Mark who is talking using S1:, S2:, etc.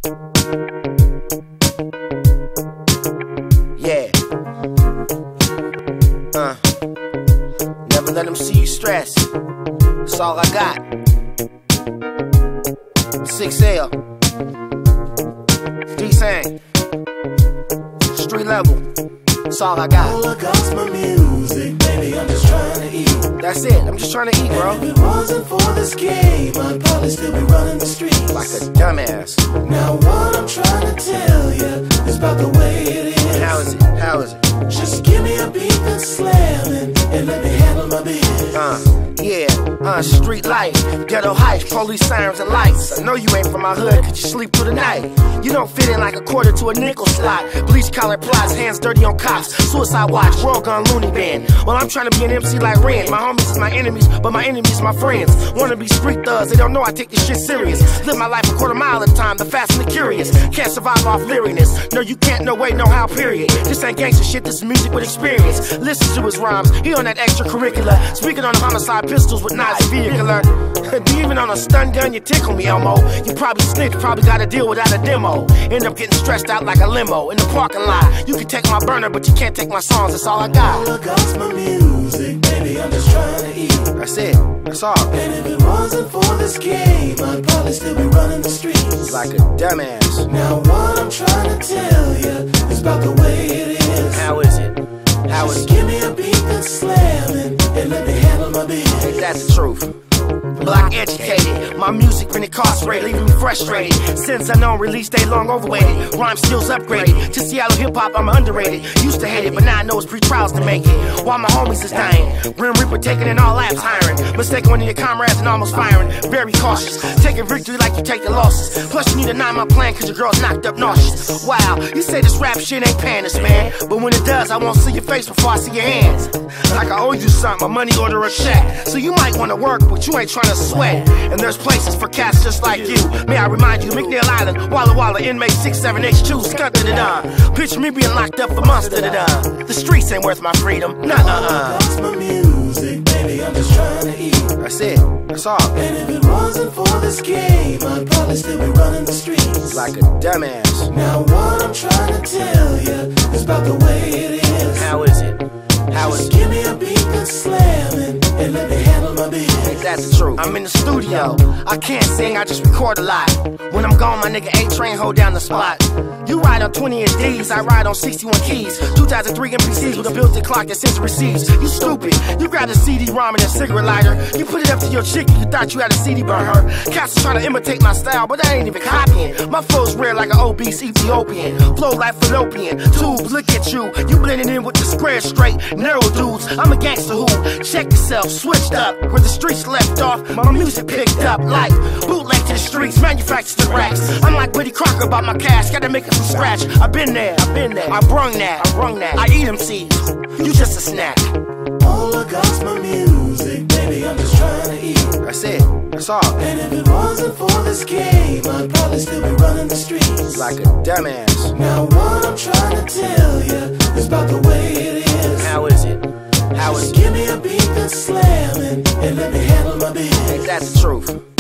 S1: Yeah. Never let them see you stress. That's all I got. 6L. D-Sang. Street level. That's all I got.
S2: All I got's my music, baby, I'm just trying to eat.
S1: That's it, I'm just trying to eat, bro.
S2: And if it wasn't for this game, I'd probably still be running the streets
S1: Like a dumbass.
S2: Now what I'm trying to tell you is about the way it is.
S1: How is it? How is it?
S2: Just give me a beat that's slamming and let me handle my business.
S1: Street life, ghetto heights, police sirens and lights. I know you ain't from my hood, cause you sleep through the night. You don't fit in like a quarter to a nickel slot. Bleach collar plots, hands dirty on cops. Suicide watch, world gun loony bin. Well, I'm trying to be an MC like Ren. My homies is my enemies, but my enemies my friends. Wanna be street thugs, they don't know I take this shit serious. Live my life a quarter mile at a time, the fast and the curious. Can't survive off leeriness. No, you can't, no way, no how, period. This ain't gangster shit, this is music with experience. Listen to his rhymes, he on that extracurricular. Speaking on the homicide pistols with knives vehicular. Even on a stun gun, you tickle me, Elmo. You probably snitch, probably gotta deal without a demo. End up getting stressed out like a limo in the parking lot. You can take my burner, but you can't take my songs, that's all I got.
S2: All I got's my music, baby, I'm just trying to eat.
S1: That's it, that's all.
S2: And if it wasn't for this game, I'd probably still be running the streets
S1: Like a dumbass.
S2: Now what I'm trying to tell you is about the way it is.
S1: How is it? How is
S2: Just
S1: it?
S2: give me a beat that's slamming and let me handle my business.
S1: Ain't that the truth? Block educated, my music been incarcerated, leaving me frustrated. Since unknown release date long overweighted, rhyme skills upgraded. To Seattle hip hop, I'm underrated. Used to hate it, but now I know it's pre-trials to make it. While my homies is dying, Grim Reaper taking in all laps hiring. Mistaken one of your comrades and almost firing. Very cautious, taking victory like you take the losses. Plus you need a 9-month plan cause your girl's knocked up nauseous. Wow, you say this rap shit ain't paying us, man. But when it does, I won't see your face before I see your hands. Like I owe you something, my money order a check. So you might wanna work, but you ain't trying to sweat. And there's places for cats just like you. May I remind you, McNeil Island, Walla Walla, inmate 67H2, scut to the dawn. Picture me being locked up for months to the dawn. The streets ain't worth my freedom, nuh-uh.
S2: That's my music, baby, I'm just trying to eat.
S1: That's it, that's all.
S2: And if it wasn't for this game, I'd probably still be running the streets
S1: Like a dumbass.
S2: Now what I'm trying to tell you is about the way it is.
S1: How is it? How is
S2: Just
S1: it?
S2: give me a beat that's slamming and let me handle my business.
S1: Ain't that the truth? I'm in the studio, I can't sing, I just record a lot. When I'm gone, my nigga A-Train hold down the spot. You ride on 20-inch D's, I ride on 61 keys. 2003 MPCs with a built-in clock that sends and receives. You stupid, you grabbed a CD-ROM and a cigarette lighter. You put it up to your chick and you thought you had a CD burn her. Cats are trying to imitate my style, but I ain't even copying. My flow's rare like an obese Ethiopian. Flow like fallopian, tubes, look at you. You blending in with the square, straight, narrow dudes. I'm a gangster who, check yourself, switched up. Where the streets left off, my music picked up. Like, bootleg to the streets, manufactured to racks. I'm like Buddy Crocker about my cash, gotta make it from scratch. I've been there, I brung that, I eat them seeds, you just a snack.
S2: All I got's my music, baby, I'm just trying to eat.
S1: That's it, that's all.
S2: And if it wasn't for this game, I'd probably still be running the streets
S1: Like a dumbass.
S2: Now what I'm trying to tell you is about the way it is.
S1: How is it? How is
S2: Just
S1: it?
S2: give me a beat that's slamming and let me handle my business.
S1: Ain't that the truth?